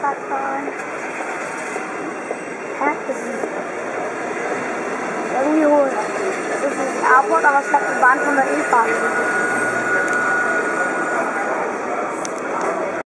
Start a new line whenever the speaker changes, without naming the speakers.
Fahrradfahren. Hä? Das ist irgendwie hoch. Das ist ein Airport, aber es fährt eine Bahn von der E-Fahrt.